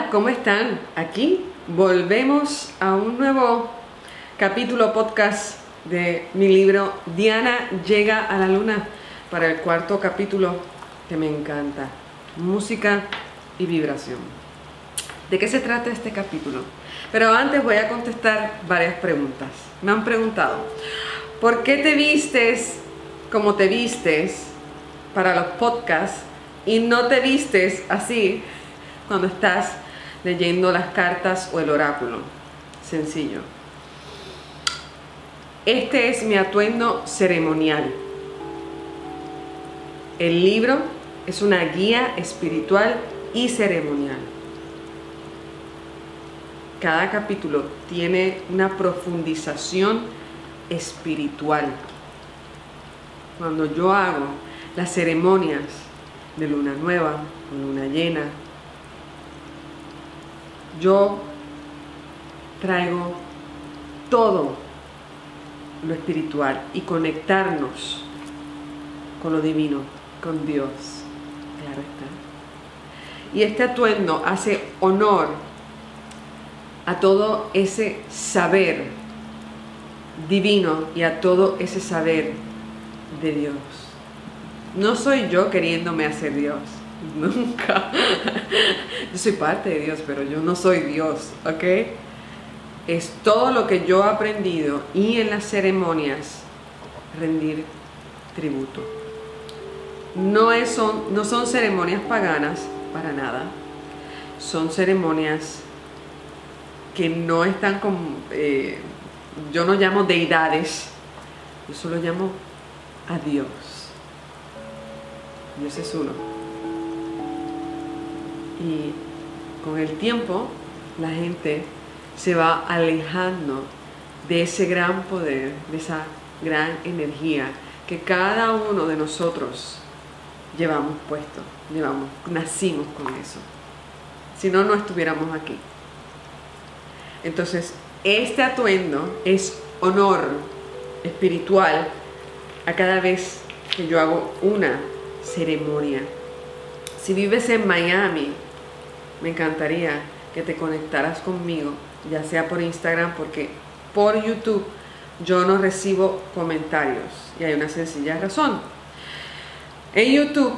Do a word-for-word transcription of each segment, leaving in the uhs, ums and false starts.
¿cómo están? Aquí volvemos a un nuevo capítulo podcast de mi libro Diana llega a la luna, para el cuarto capítulo que me encanta, música y vibración. ¿De qué se trata este capítulo? Pero antes voy a contestar varias preguntas. Me han preguntado, ¿por qué te vistes como te vistes para los podcasts y no te vistes así cuando estás leyendo las cartas o el oráculo? Sencillo. Este es mi atuendo ceremonial. El libro es una guía espiritual y ceremonial. Cada capítulo tiene una profundización espiritual. Cuando yo hago las ceremonias de luna nueva o luna llena, yo traigo todo lo espiritual y conectarnos con lo divino, con Dios, claro está. Y este atuendo hace honor a todo ese saber divino y a todo ese saber de Dios. No soy yo queriéndome hacer Dios, nunca. Yo soy parte de Dios, pero yo no soy Dios, ¿ok? Es todo lo que yo he aprendido y en las ceremonias rendir tributo. No, es, son, no son ceremonias paganas para nada. Son ceremonias que no están con... Eh, yo no llamo deidades, yo solo llamo a Dios. Dios es uno. Y con el tiempo la gente se va alejando de ese gran poder, de esa gran energía que cada uno de nosotros llevamos puesto, llevamos, nacimos con eso. Si no, no estuviéramos aquí. Entonces, este atuendo es honor espiritual a cada vez que yo hago una ceremonia. Si vives en Miami, me encantaría que te conectaras conmigo, ya sea por Instagram, porque por YouTube yo no recibo comentarios y hay una sencilla razón. En YouTube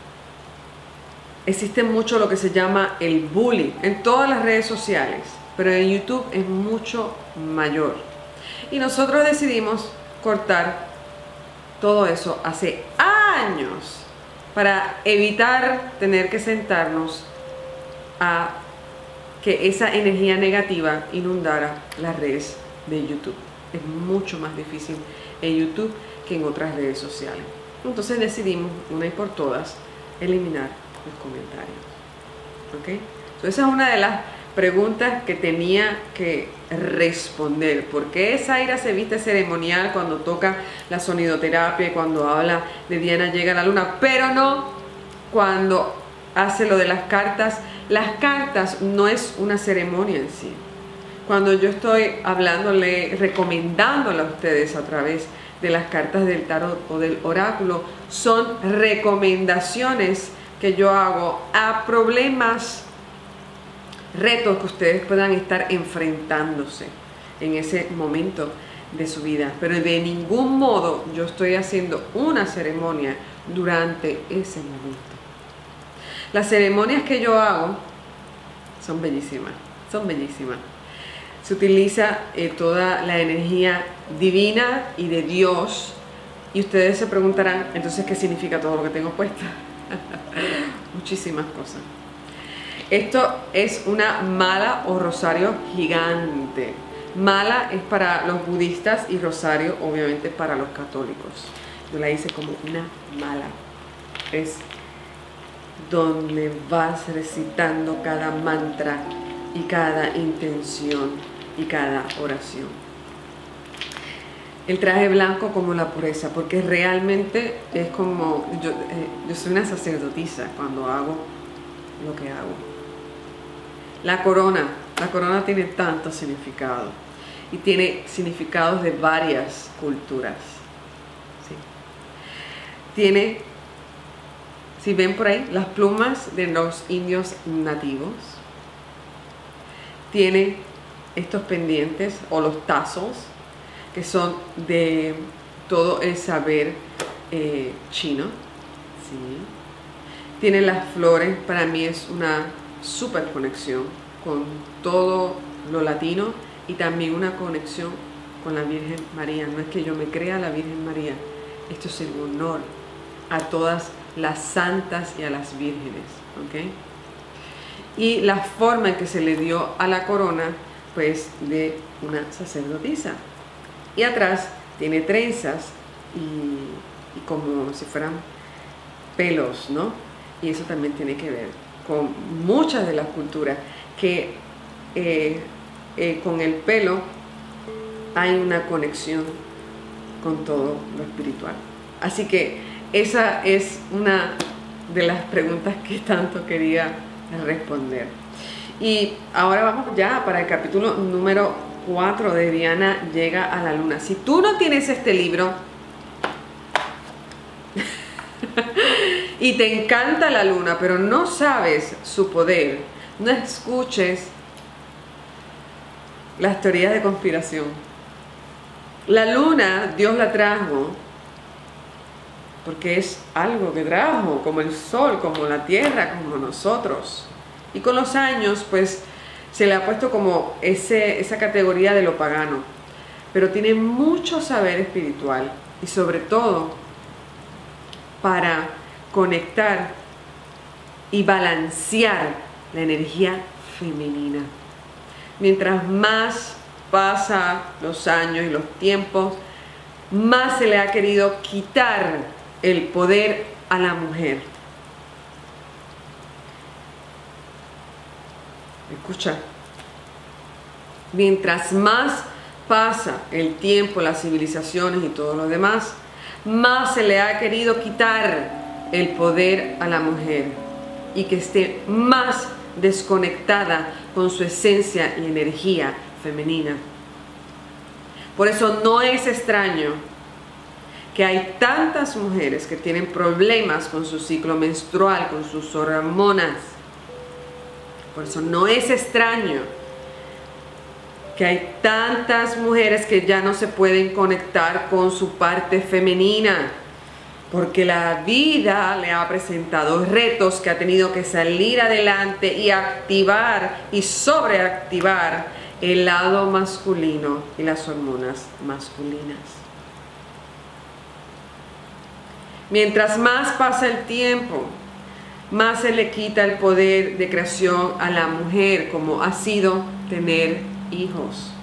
existe mucho lo que se llama el bullying en todas las redes sociales, pero en YouTube es mucho mayor. Y nosotros decidimos cortar todo eso hace años para evitar tener que sentarnos a que esa energía negativa inundara las redes de YouTube. Es mucho más difícil en YouTube que en otras redes sociales. Entonces decidimos, una y por todas, eliminar los comentarios. ¿Ok? Entonces esa es una de las preguntas que tenía que responder. ¿Por qué Zaira se viste ceremonial cuando toca la sonidoterapia y cuando habla de Diana llega a la luna, pero no cuando hace lo de las cartas? Las cartas no es una ceremonia en sí. Cuando yo estoy hablándole, recomendándole a ustedes a través de las cartas del tarot o del oráculo, son recomendaciones que yo hago a problemas, retos que ustedes puedan estar enfrentándose en ese momento de su vida. Pero de ningún modo yo estoy haciendo una ceremonia durante ese momento. Las ceremonias que yo hago son bellísimas, son bellísimas. Se utiliza eh, toda la energía divina y de Dios. Y ustedes se preguntarán, entonces, ¿qué significa todo lo que tengo puesto? Muchísimas cosas. Esto es una mala o rosario gigante. Mala es para los budistas y rosario, obviamente, para los católicos. Yo la hice como una mala. Es donde vas recitando cada mantra y cada intención y cada oración. El traje blanco como la pureza, porque realmente es como yo, eh, yo soy una sacerdotisa cuando hago lo que hago. La corona, la corona tiene tanto significado y tiene significados de varias culturas. ¿Sí? Tiene, si ven por ahí, las plumas de los indios nativos. tiene estos pendientes o los tassels, que son de todo el saber eh, chino. ¿Sí? Tiene las flores, para mí es una super conexión con todo lo latino y también una conexión con la Virgen María. No es que yo me crea la Virgen María, esto es en honor a todas las santas y a las vírgenes, ¿ok? Y la forma en que se le dio a la corona, pues de una sacerdotisa. Y atrás tiene trenzas y, y como si fueran pelos, ¿no? Y eso también tiene que ver con muchas de las culturas que eh, eh, con el pelo hay una conexión con todo lo espiritual. Así que esa es una de las preguntas que tanto quería responder. Y ahora vamos ya para el capítulo número cuatro de Diana llega a la luna. Si tú no tienes este libro y te encanta la luna, pero no sabes su poder, no escuches las teorías de conspiración. La luna, Dios la trajo porque es algo que trajo, como el sol, como la tierra, como nosotros. Y con los años, pues, se le ha puesto como ese, esa categoría de lo pagano. Pero tiene mucho saber espiritual y sobre todo para conectar y balancear la energía femenina. Mientras más pasan los años y los tiempos, más se le ha querido quitar el poder a la mujer. Escucha, mientras más pasa el tiempo, las civilizaciones y todo lo demás, más se le ha querido quitar el poder a la mujer y que esté más desconectada con su esencia y energía femenina. Por eso no es extraño que hay tantas mujeres que tienen problemas con su ciclo menstrual, con sus hormonas. Por eso no es extraño que hay tantas mujeres que ya no se pueden conectar con su parte femenina, porque la vida le ha presentado retos que ha tenido que salir adelante y activar y sobreactivar el lado masculino y las hormonas masculinas. Mientras más pasa el tiempo, más se le quita el poder de creación a la mujer, como ha sido tener hijos.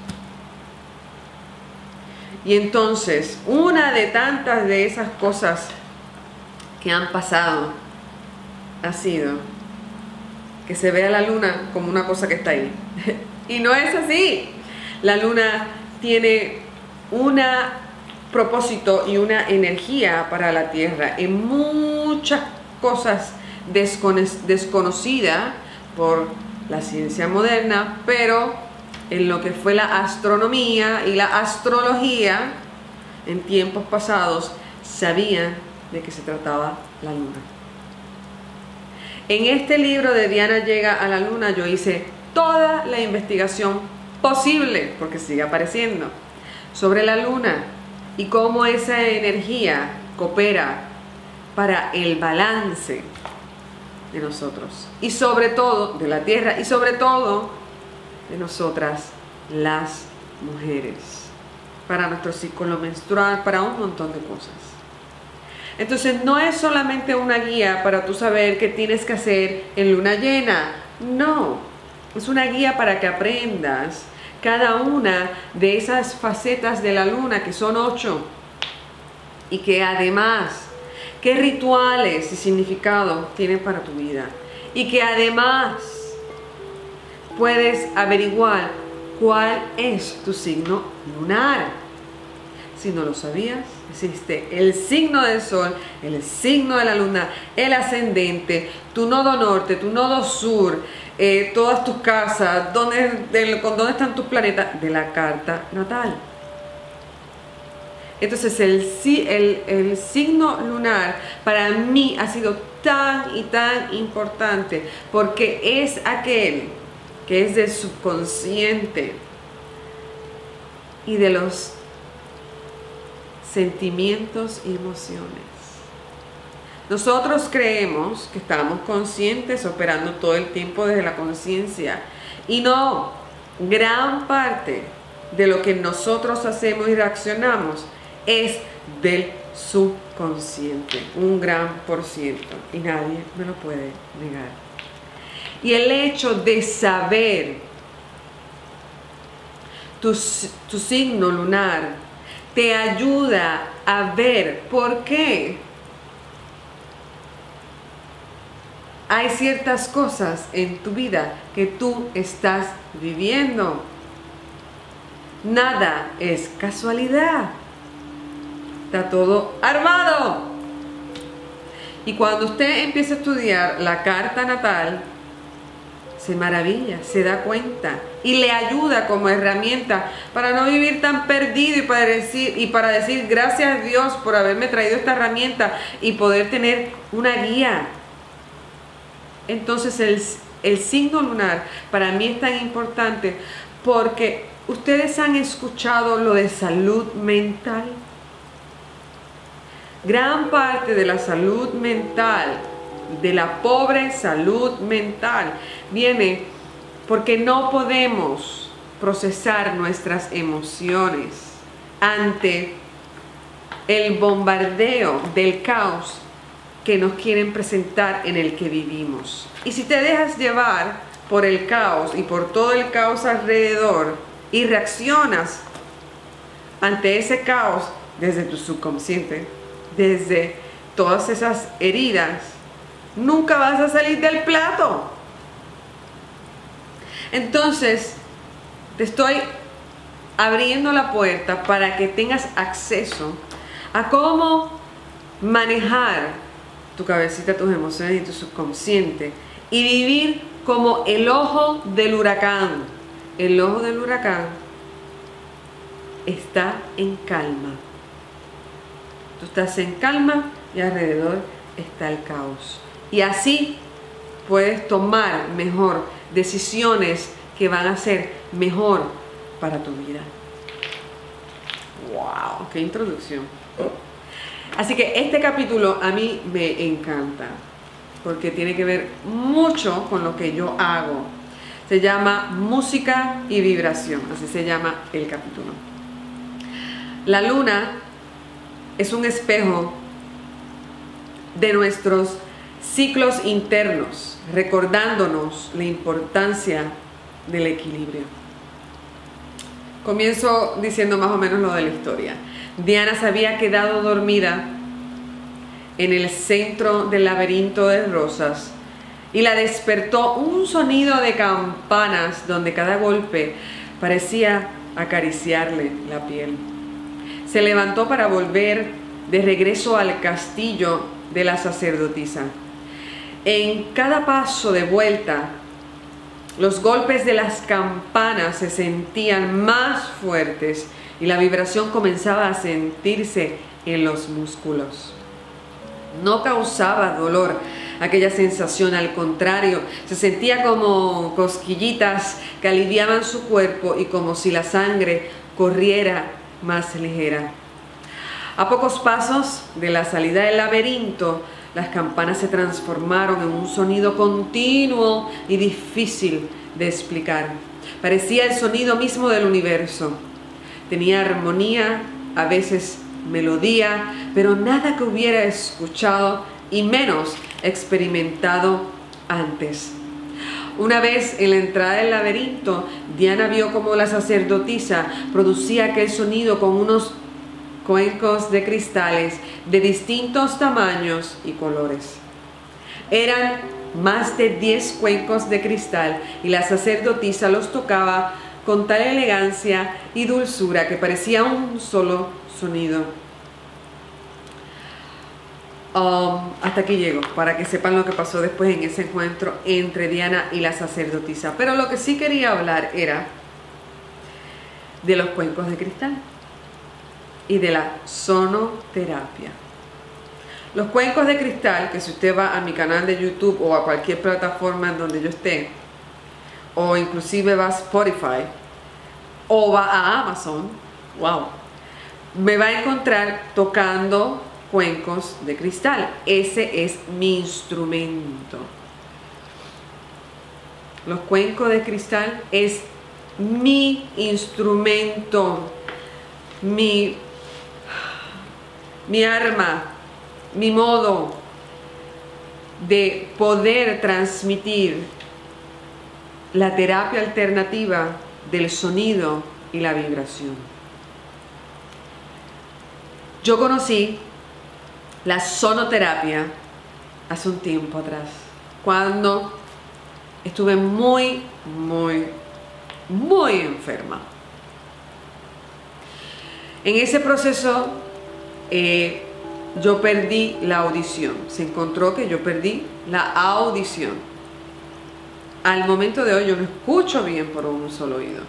Y entonces, una de tantas de esas cosas que han pasado ha sido que se vea la luna como una cosa que está ahí. Y no es así. La luna tiene un propósito y una energía para la Tierra en muchas cosas desconocidas por la ciencia moderna, pero en lo que fue la astronomía y la astrología en tiempos pasados sabían de qué se trataba la luna. En este libro de Diana llega a la luna yo hice toda la investigación posible, porque sigue apareciendo, sobre la luna y cómo esa energía coopera para el balance de nosotros y sobre todo de la tierra y sobre todo de nosotras las mujeres, para nuestro ciclo menstrual, para un montón de cosas. Entonces no es solamente una guía para tú saber qué tienes que hacer en luna llena, no, es una guía para que aprendas cada una de esas facetas de la luna, que son ocho, y que además qué rituales y significados tienen para tu vida, y que además puedes averiguar cuál es tu signo lunar. Si no lo sabías, existe el signo del sol, el signo de la luna, el ascendente, tu nodo norte, tu nodo sur, eh, todas tus casas, dónde, de, con dónde están tus planetas de la carta natal. Entonces el, el, el signo lunar para mí ha sido tan y tan importante porque es aquel que es del subconsciente y de los sentimientos y emociones. Nosotros creemos que estamos conscientes, operando todo el tiempo desde la conciencia, y no, gran parte de lo que nosotros hacemos y reaccionamos es del subconsciente, un gran por ciento, y nadie me lo puede negar. Y el hecho de saber tu, tu signo lunar te ayuda a ver por qué hay ciertas cosas en tu vida que tú estás viviendo. Nada es casualidad. Está todo armado. Y cuando usted empieza a estudiar la carta natal, se maravilla, se da cuenta y le ayuda como herramienta para no vivir tan perdido y para decir, y para decir gracias a Dios por haberme traído esta herramienta y poder tener una guía. Entonces el, el signo lunar para mí es tan importante porque ustedes han escuchado lo de salud mental. Gran parte de la salud mental, de la pobre salud mental, viene porque no podemos procesar nuestras emociones ante el bombardeo del caos que nos quieren presentar en el que vivimos. Y si te dejas llevar por el caos y por todo el caos alrededor y reaccionas ante ese caos desde tu subconsciente, desde todas esas heridas, nunca vas a salir del plato. Entonces, te estoy abriendo la puerta para que tengas acceso a cómo manejar tu cabecita, tus emociones y tu subconsciente y vivir como el ojo del huracán. El ojo del huracán está en calma. Tú estás en calma y alrededor está el caos. Y así puedes tomar mejor decisiones que van a ser mejor para tu vida. ¡Wow! ¡Qué introducción! Así que este capítulo a mí me encanta porque tiene que ver mucho con lo que yo hago. Se llama Música y Vibración, así se llama el capítulo. La luna es un espejo de nuestros ciclos internos, recordándonos la importancia del equilibrio. Comienzo diciendo más o menos lo de la historia. Diana se había quedado dormida en el centro del laberinto de rosas y la despertó un sonido de campanas donde cada golpe parecía acariciarle la piel. Se levantó para volver de regreso al castillo de la sacerdotisa. En cada paso de vuelta, los golpes de las campanas se sentían más fuertes y la vibración comenzaba a sentirse en los músculos. No causaba dolor aquella sensación, al contrario, se sentía como cosquillitas que aliviaban su cuerpo y como si la sangre corriera más ligera. A pocos pasos de la salida del laberinto, las campanas se transformaron en un sonido continuo y difícil de explicar. Parecía el sonido mismo del universo. Tenía armonía, a veces melodía, pero nada que hubiera escuchado y menos experimentado antes. Una vez en la entrada del laberinto, Diana vio cómo la sacerdotisa producía aquel sonido con unos cuencos de cristales de distintos tamaños y colores. Eran más de diez cuencos de cristal y la sacerdotisa los tocaba con tal elegancia y dulzura que parecía un solo sonido. Um, hasta aquí llego, para que sepan lo que pasó después en ese encuentro entre Diana y la sacerdotisa. Pero lo que sí quería hablar era de los cuencos de cristal y de la sonoterapia. Los cuencos de cristal, que si usted va a mi canal de YouTube o a cualquier plataforma en donde yo esté, o inclusive va a Spotify o va a Amazon, wow, me va a encontrar tocando cuencos de cristal. Ese es mi instrumento. Los cuencos de cristal es mi instrumento, mi, mi arma, mi modo de poder transmitir la terapia alternativa del sonido y la vibración. Yo conocí la sonoterapia hace un tiempo atrás, cuando estuve muy, muy, muy enferma. En ese proceso eh, yo perdí la audición. Se encontró que yo perdí la audición. Al momento de hoy yo no escucho bien por un solo oído.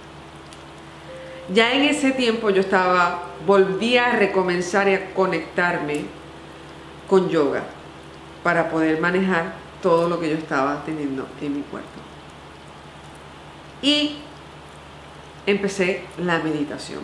Ya en ese tiempo yo estaba, volví a recomenzar y a conectarme con yoga para poder manejar todo lo que yo estaba teniendo en mi cuerpo. Y empecé la meditación.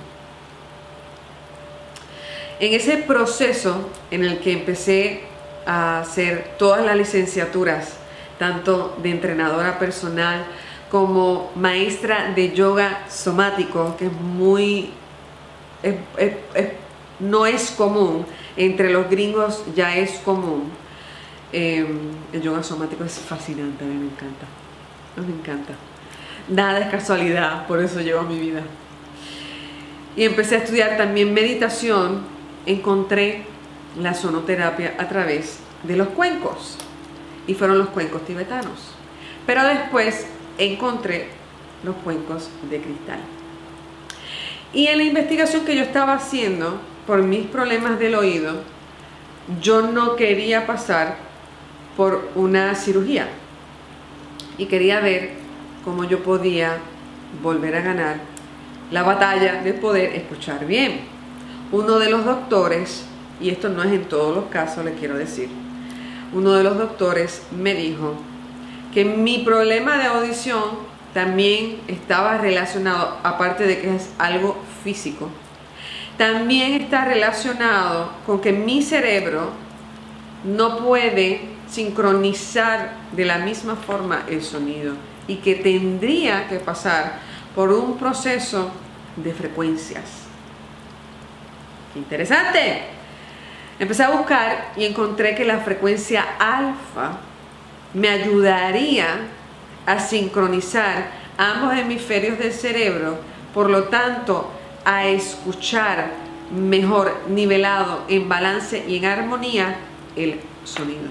En ese proceso en el que empecé a hacer todas las licenciaturas, tanto de entrenadora personal como maestra de yoga somático, que es muy, es, es, es, no es común, entre los gringos ya es común. Eh, el yoga somático es fascinante, a mí me encanta, a mí me encanta. Nada es casualidad, por eso llevo mi vida. Y empecé a estudiar también meditación. Encontré la sonoterapia a través de los cuencos, y fueron los cuencos tibetanos. Pero después encontré los cuencos de cristal. Y en la investigación que yo estaba haciendo por mis problemas del oído, yo no quería pasar por una cirugía y quería ver cómo yo podía volver a ganar la batalla de poder escuchar bien. Uno de los doctores, y esto no es en todos los casos, les quiero decir, uno de los doctores me dijo que mi problema de audición también estaba relacionado, aparte de que es algo físico, también está relacionado con que mi cerebro no puede sincronizar de la misma forma el sonido y que tendría que pasar por un proceso de frecuencias. ¡Qué interesante! Empecé a buscar y encontré que la frecuencia alfa me ayudaría a sincronizar ambos hemisferios del cerebro, por lo tanto a escuchar mejor, nivelado, en balance y en armonía el sonido.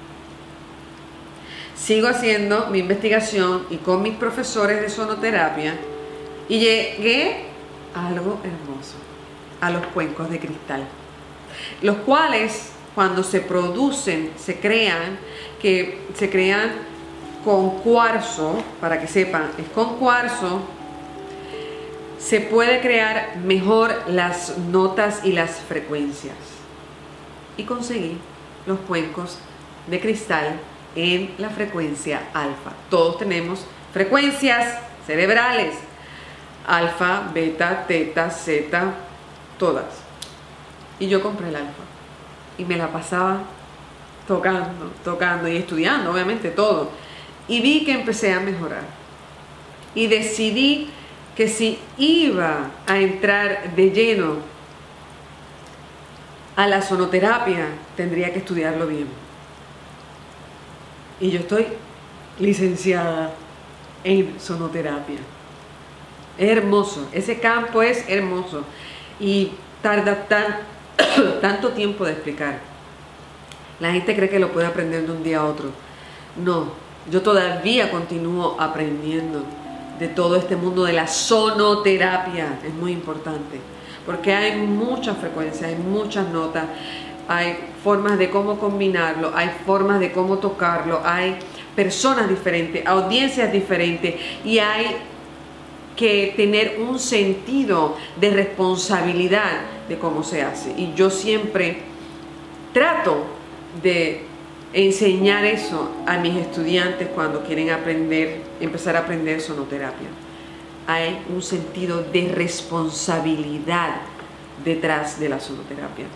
Sigo haciendo mi investigación y con mis profesores de sonoterapia y llegué a algo hermoso, a los cuencos de cristal, los cuales cuando se producen, se crean, que se crean con cuarzo, para que sepan, es con cuarzo, se puede crear mejor las notas y las frecuencias. Y conseguí los cuencos de cristal en la frecuencia alfa. Todos tenemos frecuencias cerebrales, alfa, beta, teta, zeta, todas. Y yo compré el alfa y me la pasaba tocando, tocando y estudiando, obviamente, todo. Y vi que empecé a mejorar. Y decidí que si iba a entrar de lleno a la sonoterapia, tendría que estudiarlo bien. Y yo estoy licenciada en sonoterapia. Es hermoso, ese campo es hermoso. Y tarda tan, tanto tiempo de explicar. La gente cree que lo puede aprender de un día a otro. No, yo todavía continúo aprendiendo de todo este mundo de la sonoterapia. Es muy importante, porque hay muchas frecuencias, hay muchas notas, hay formas de cómo combinarlo, hay formas de cómo tocarlo, hay personas diferentes, audiencias diferentes, y hay que tener un sentido de responsabilidad de cómo se hace. Y yo siempre trato de enseñar eso a mis estudiantes cuando quieren aprender, empezar a aprender sonoterapia. Hay un sentido de responsabilidad detrás de la sonoterapia.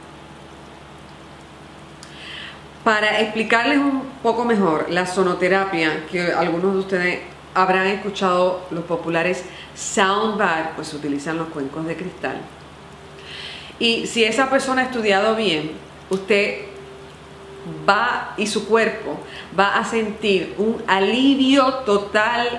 Para explicarles un poco mejor la sonoterapia, que algunos de ustedes habrán escuchado los populares sound bath, pues se utilizan los cuencos de cristal. Y si esa persona ha estudiado bien, usted va y su cuerpo va a sentir un alivio total,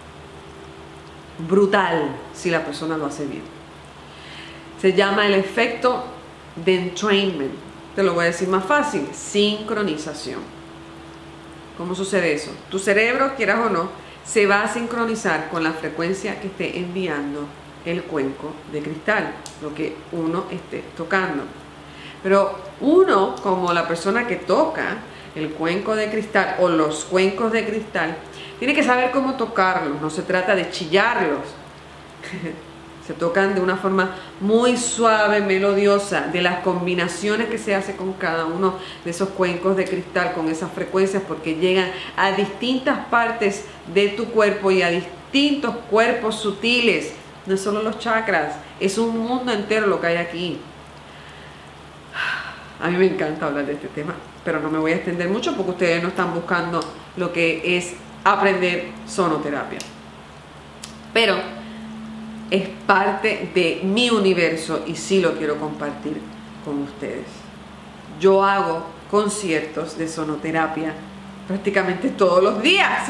brutal, si la persona lo hace bien. Se llama el efecto de entrainment. Te lo voy a decir más fácil: sincronización. ¿Cómo sucede eso? Tu cerebro, quieras o no, se va a sincronizar con la frecuencia que esté enviando el cuenco de cristal, lo que uno esté tocando. Pero uno, como la persona que toca el cuenco de cristal o los cuencos de cristal, tiene que saber cómo tocarlos. No se trata de chillarlos. Se tocan de una forma muy suave, melodiosa, de las combinaciones que se hace con cada uno de esos cuencos de cristal, con esas frecuencias, porque llegan a distintas partes de tu cuerpo y a distintos cuerpos sutiles. No es solo los chakras, es un mundo entero lo que hay aquí. A mí me encanta hablar de este tema, pero no me voy a extender mucho porque ustedes no están buscando lo que es aprender sonoterapia. Pero es parte de mi universo y sí lo quiero compartir con ustedes. Yo hago conciertos de sonoterapia prácticamente todos los días.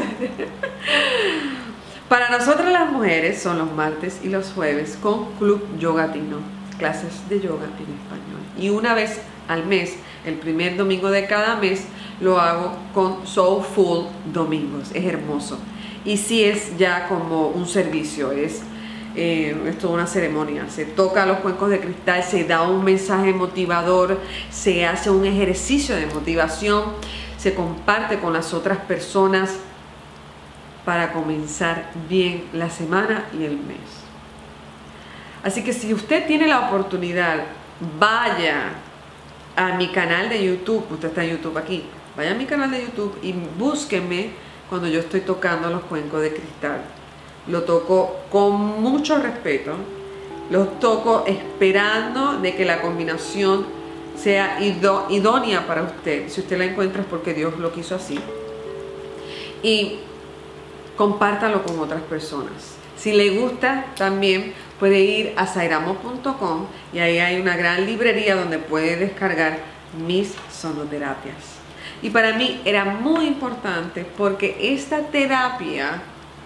Para nosotras las mujeres son los martes y los jueves con Club Yogatino, clases de yoga en español. Y una vez al mes, el primer domingo de cada mes, lo hago con Soulful Domingos. Es hermoso. Y sí es ya como un servicio, es, eh, es toda una ceremonia. Se toca los cuencos de cristal, se da un mensaje motivador, se hace un ejercicio de motivación, se comparte con las otras personas para comenzar bien la semana y el mes. Así que si usted tiene la oportunidad, vaya a mi canal de YouTube. Usted está en YouTube aquí. Vaya a mi canal de YouTube y búsquenme cuando yo estoy tocando los cuencos de cristal. Lo toco con mucho respeto. Los toco esperando de que la combinación sea idónea para usted. Si usted la encuentra es porque Dios lo quiso así. Y compártalo con otras personas. Si le gusta, también puede ir a sairamo punto com y ahí hay una gran librería donde puede descargar mis sonoterapias. Y para mí era muy importante porque esta terapia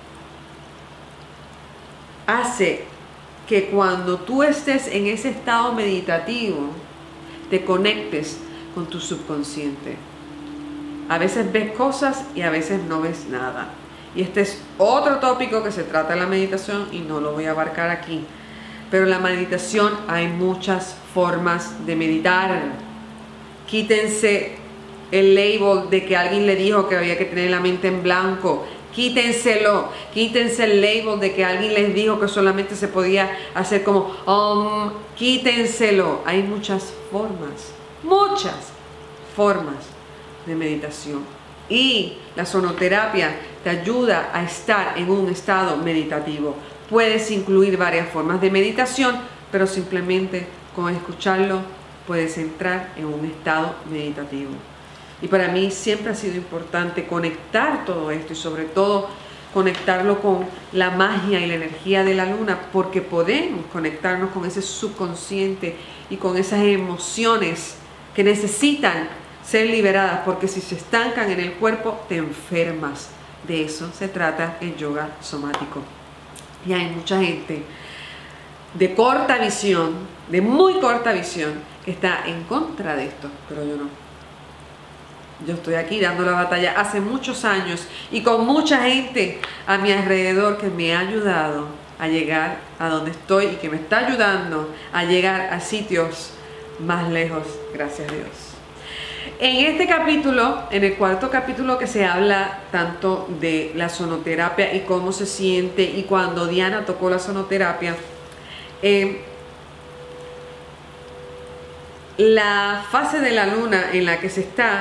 hace que cuando tú estés en ese estado meditativo, te conectes con tu subconsciente. A veces ves cosas y a veces no ves nada. Y este es otro tópico que se trata de la meditación y no lo voy a abarcar aquí. Pero en la meditación hay muchas formas de meditar. Quítense el label de que alguien le dijo que había que tener la mente en blanco. Quítenselo. Quítense el label de que alguien les dijo que solamente se podía hacer como um, quítenselo. Hay muchas formas, muchas formas de meditación. Y la sonoterapia te ayuda a estar en un estado meditativo. Puedes incluir varias formas de meditación, pero simplemente con escucharlo puedes entrar en un estado meditativo. Y para mí siempre ha sido importante conectar todo esto y sobre todo conectarlo con la magia y la energía de la luna, porque podemos conectarnos con ese subconsciente y con esas emociones que necesitan ser liberadas, porque si se estancan en el cuerpo te enfermas. De eso se trata el yoga somático. Y hay mucha gente de corta visión, de muy corta visión, que está en contra de esto, pero yo no. Yo estoy aquí dando la batalla hace muchos años y con mucha gente a mi alrededor que me ha ayudado a llegar a donde estoy y que me está ayudando a llegar a sitios más lejos, gracias a Dios. En este capítulo, en el cuarto capítulo, que se habla tanto de la sonoterapia y cómo se siente, y cuando Diana tocó la sonoterapia, eh, la fase de la luna en la que se está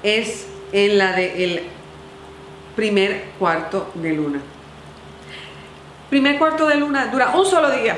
es en la del primer cuarto de luna. Primer cuarto de luna dura un solo día.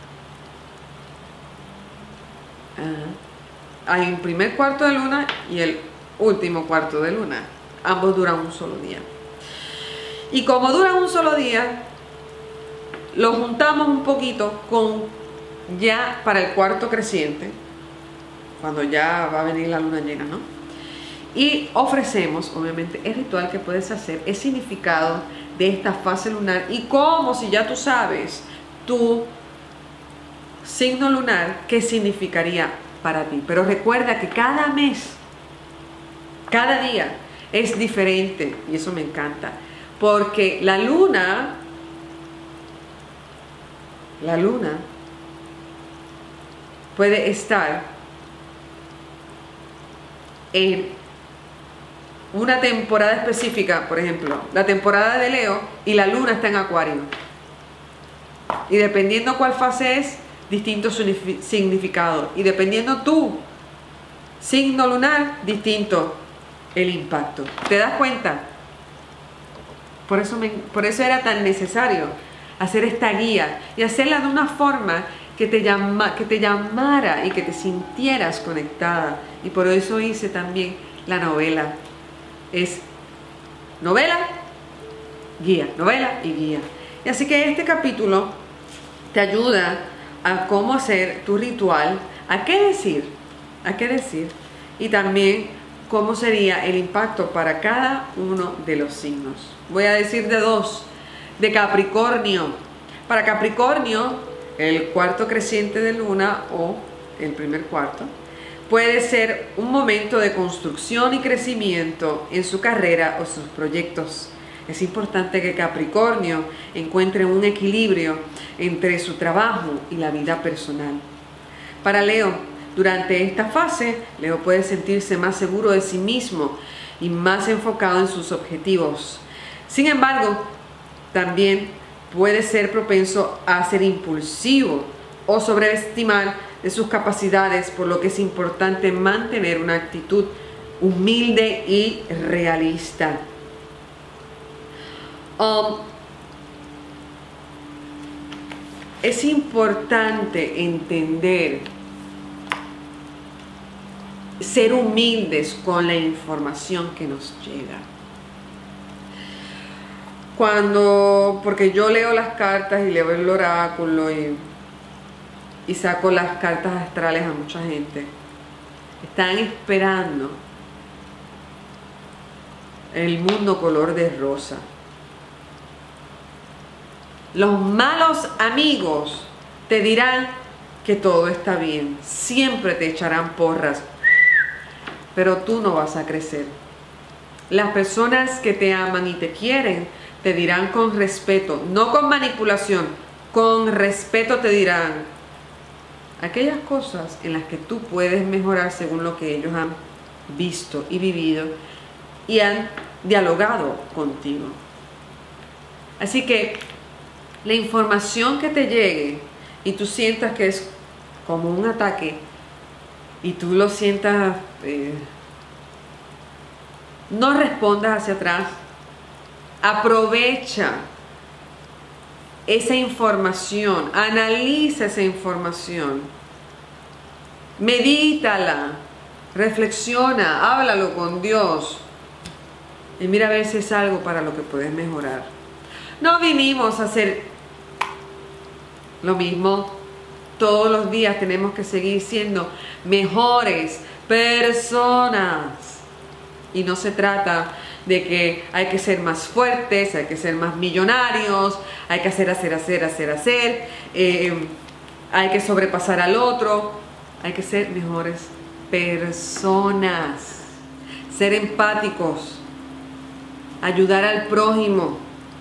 Ajá. Hay un primer cuarto de luna y el último cuarto de luna. Ambos duran un solo día. Y como duran un solo día, lo juntamos un poquito con ya para el cuarto creciente, cuando ya va a venir la luna llena, ¿no? Y ofrecemos, obviamente, el ritual que puedes hacer, el significado de esta fase lunar y cómo, si ya tú sabes tu signo lunar, qué significaría para ti. Pero recuerda que cada mes, cada día es diferente y eso me encanta, porque la luna, la luna puede estar en una temporada específica, por ejemplo, la temporada de Leo y la luna está en Acuario. Y dependiendo cuál fase es, distinto significado. Y dependiendo tu signo lunar, distinto el impacto. ¿Te das cuenta? Por eso, me, por eso era tan necesario hacer esta guía y hacerla de una forma que te, llama, que te llamara y que te sintieras conectada. Y por eso hice también la novela. Es novela, guía, novela y guía. Y así que este capítulo te ayuda a cómo hacer tu ritual, a qué decir, a qué decir, y también cómo sería el impacto para cada uno de los signos. Voy a decir de dos, de Capricornio. Para Capricornio, el cuarto creciente de luna o el primer cuarto puede ser un momento de construcción y crecimiento en su carrera o sus proyectos. Es importante que Capricornio encuentre un equilibrio entre su trabajo y la vida personal. Para Leo, durante esta fase, Leo puede sentirse más seguro de sí mismo y más enfocado en sus objetivos. Sin embargo, también puede ser propenso a ser impulsivo o sobreestimar de sus capacidades, por lo que es importante mantener una actitud humilde y realista. Um, es importante entender, ser humildes con la información que nos llega. Cuando, porque yo leo las cartas y leo el oráculo y, y saco las cartas astrales a mucha gente, están esperando el mundo color de rosa. Los malos amigos te dirán que todo está bien, siempre te echarán porras, pero tú no vas a crecer. Las personas que te aman y te quieren te dirán con respeto, no con manipulación, con respeto te dirán aquellas cosas en las que tú puedes mejorar según lo que ellos han visto y vivido y han dialogado contigo. Así que la información que te llegue y tú sientas que es como un ataque y tú lo sientas, eh, no respondas hacia atrás. Aprovecha esa información, analiza esa información, medítala, reflexiona, háblalo con Dios y mira a ver si es algo para lo que puedes mejorar. No vinimos a hacer lo mismo todos los días, tenemos que seguir siendo mejores personas y no se trata de que hay que ser más fuertes, hay que ser más millonarios, hay que hacer, hacer, hacer, hacer, hacer, eh, hay que sobrepasar al otro, hay que ser mejores personas, ser empáticos, ayudar al prójimo,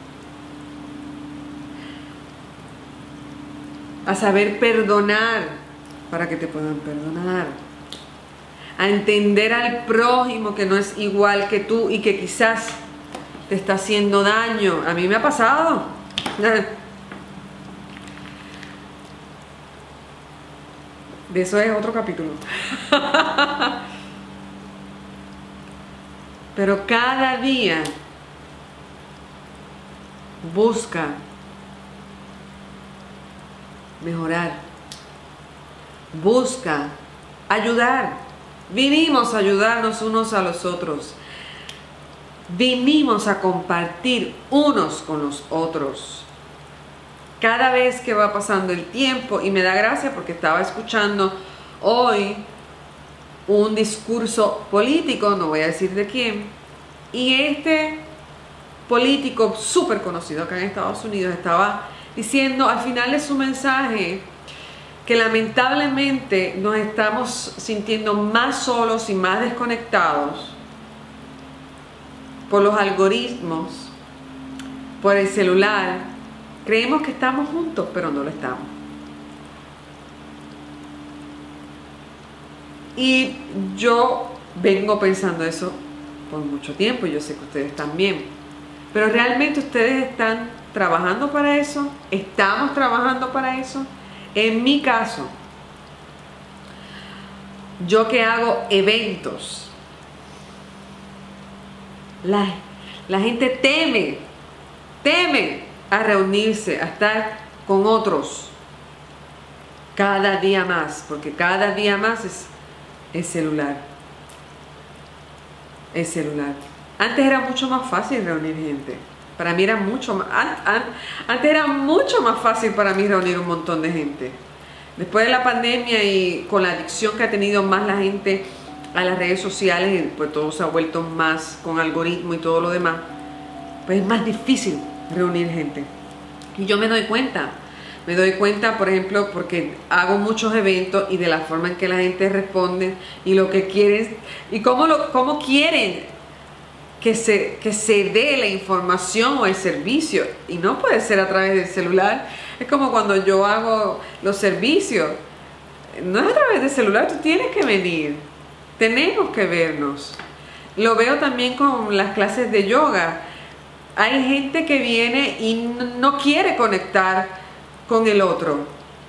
a saber perdonar para que te puedan perdonar, a entender al prójimo que no es igual que tú y que quizás te está haciendo daño. A mí me ha pasado. De eso es otro capítulo. pero cada día busca mejorar, busca ayudar. Vinimos a ayudarnos unos a los otros, vinimos a compartir unos con los otros. Cada vez que va pasando el tiempo, y me da gracia porque estaba escuchando hoy un discurso político, no voy a decir de quién, y este político súper conocido acá en Estados Unidos estaba diciendo al final de su mensaje que lamentablemente nos estamos sintiendo más solos y más desconectados por los algoritmos, por el celular. Creemos que estamos juntos, pero no lo estamos. Y yo vengo pensando eso por mucho tiempo, yo sé que ustedes también. Pero realmente ustedes están trabajando para eso, estamos trabajando para eso. En mi caso, yo que hago eventos, la, la gente teme, teme a reunirse, a estar con otros cada día más, porque cada día más es el celular, el celular. Antes era mucho más fácil reunir gente. Para mí era mucho más, antes era mucho más fácil para mí reunir un montón de gente. Después de la pandemia y con la adicción que ha tenido más la gente a las redes sociales, pues todo se ha vuelto más con algoritmo y todo lo demás, pues es más difícil reunir gente. Y yo me doy cuenta, me doy cuenta, por ejemplo, porque hago muchos eventos y de la forma en que la gente responde y lo que quieren y cómo, lo, cómo quieren Que se, que se dé la información o el servicio, y no puede ser a través del celular. Es como cuando yo hago los servicios, no es a través del celular, tú tienes que venir, tenemos que vernos. Lo veo también con las clases de yoga. Hay gente que viene y no quiere conectar con el otro.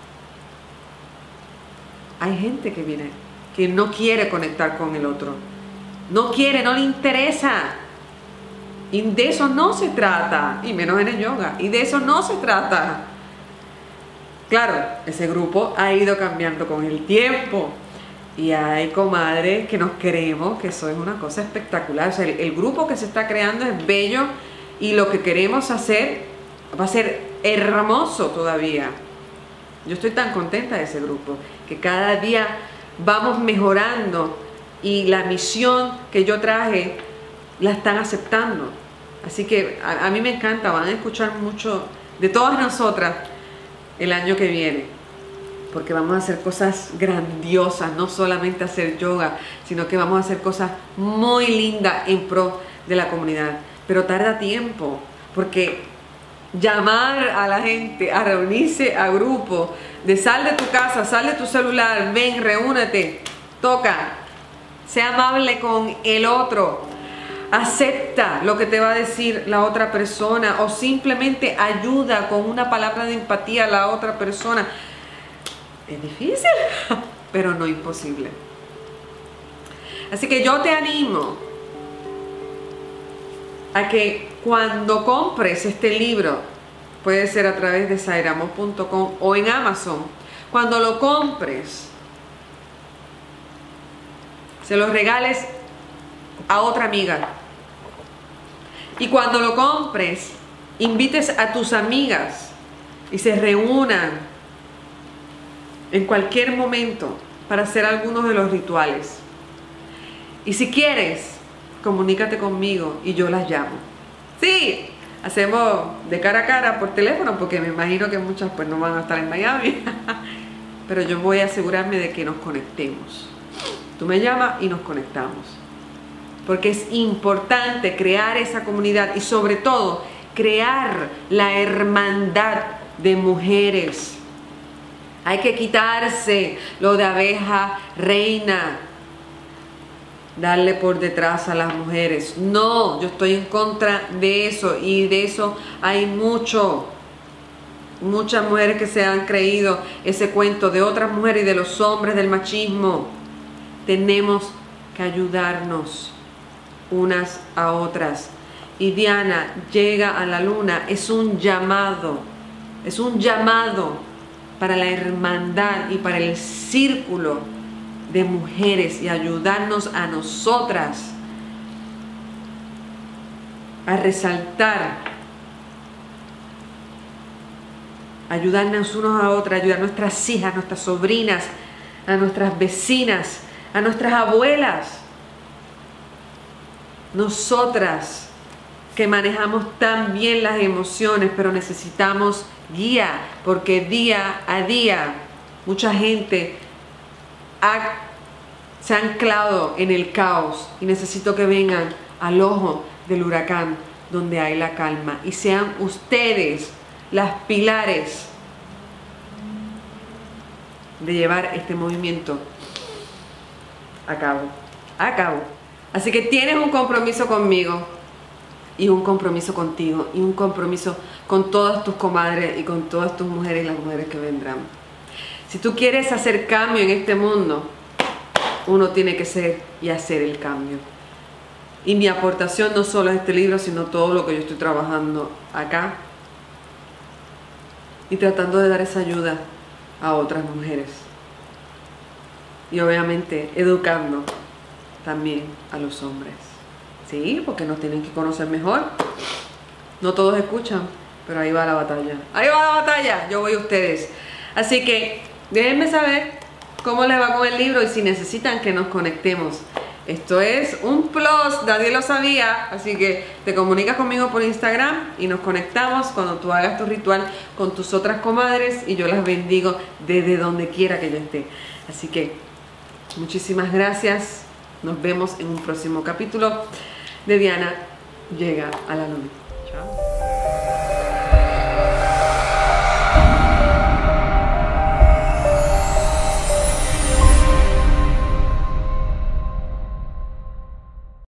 Hay gente que viene que no quiere conectar con el otro, no quiere, no le interesa. Y de eso no se trata, y menos en el yoga, y de eso no se trata. Claro, ese grupo ha ido cambiando con el tiempo, y hay comadres que nos queremos, que eso es una cosa espectacular. O sea, el, el grupo que se está creando es bello, y lo que queremos hacer va a ser hermoso todavía. Yo estoy tan contenta de ese grupo, que cada día vamos mejorando, y la misión que yo traje la están aceptando. Así que a, a mí me encanta, van a escuchar mucho de todas nosotras el año que viene, porque vamos a hacer cosas grandiosas, no solamente hacer yoga, sino que vamos a hacer cosas muy lindas en pro de la comunidad. Pero tarda tiempo, porque llamar a la gente a reunirse a grupo, de sal de tu casa, sal de tu celular, ven, reúnete, toca, sea amable con el otro, acepta lo que te va a decir la otra persona, o simplemente ayuda con una palabra de empatía a la otra persona. Es difícil, pero no imposible. Así que yo te animo a que cuando compres este libro, puede ser a través de sairamos punto com o en Amazon, cuando lo compres, se lo regales a otra amiga. Y cuando lo compres, invites a tus amigas y se reúnan en cualquier momento para hacer algunos de los rituales. Y si quieres, comunícate conmigo y yo las llamo. Sí, hacemos de cara a cara por teléfono, porque me imagino que muchas pues no van a estar en Miami. Pero yo voy a asegurarme de que nos conectemos. Tú me llamas y nos conectamos. Porque es importante crear esa comunidad y sobre todo crear la hermandad de mujeres. Hay que quitarse lo de abeja reina, darle por detrás a las mujeres. No, yo estoy en contra de eso, y de eso hay mucho. Muchas mujeres que se han creído ese cuento de otras mujeres y de los hombres, del machismo. Tenemos que ayudarnos. unas a otras. Y Diana llega a la luna, es un llamado, es un llamado para la hermandad y para el círculo de mujeres y ayudarnos a nosotras a resaltar, ayudarnos unos a otros, ayudar a nuestras hijas, a nuestras sobrinas, a nuestras vecinas, a nuestras abuelas. Nosotras que manejamos tan bien las emociones, pero necesitamos guía, porque día a día mucha gente ha, se ha anclado en el caos y necesito que vengan al ojo del huracán donde hay la calma y sean ustedes las pilares de llevar este movimiento a cabo, a cabo. Así que tienes un compromiso conmigo y un compromiso contigo y un compromiso con todas tus comadres y con todas tus mujeres y las mujeres que vendrán. Si tú quieres hacer cambio en este mundo, uno tiene que ser y hacer el cambio. Y mi aportación no solo es este libro, sino todo lo que yo estoy trabajando acá y tratando de dar esa ayuda a otras mujeres. Y obviamente educando también a los hombres. Sí, porque nos tienen que conocer mejor. No todos escuchan, pero ahí va la batalla. Ahí va la batalla, yo voy a ustedes. Así que déjenme saber cómo les va con el libro y si necesitan que nos conectemos. Esto es un plus, nadie lo sabía, así que te comunicas conmigo por Instagram y nos conectamos cuando tú hagas tu ritual con tus otras comadres y yo las bendigo desde donde quiera que yo esté. Así que muchísimas gracias, nos vemos en un próximo capítulo de Diana Llega a la Luna. Chao.